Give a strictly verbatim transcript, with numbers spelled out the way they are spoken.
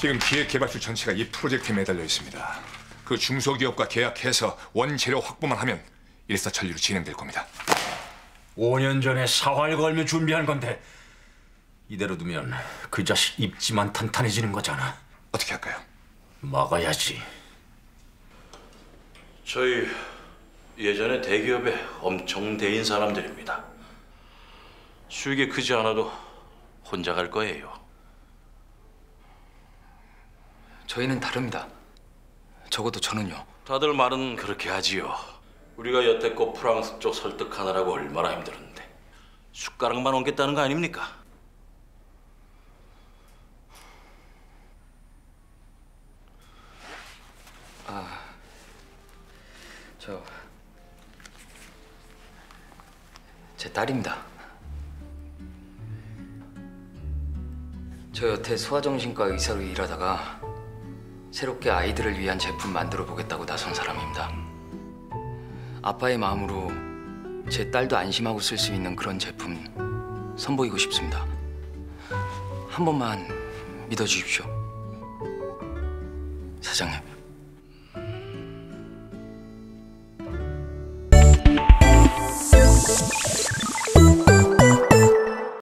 지금 기획개발실 전체가 이 프로젝트에 매달려 있습니다. 그 중소기업과 계약해서 원재료 확보만 하면 일사천리로 진행될 겁니다. 오 년 전에 사활 걸며 준비한 건데 이대로 두면 그 자식 입지만 탄탄해지는 거잖아. 어떻게 할까요? 막아야지. 저희 예전에 대기업에 엄청 대인 사람들입니다. 수익이 크지 않아도 혼자 갈 거예요. 저희는 다릅니다. 적어도 저는요. 다들 말은 그렇게 하지요. 우리가 여태껏 프랑스 쪽 설득하느라고 얼마나 힘들었는데 숟가락만 얹겠다는 거 아닙니까? 아, 저... 제 딸입니다. 저 여태 소아정신과 의사로 일하다가 새롭게 아이들을 위한 제품 만들어 보겠다고 나선 사람입니다. 아빠의 마음으로 제 딸도 안심하고 쓸 수 있는 그런 제품 선보이고 싶습니다. 한 번만 믿어주십시오. 사장님.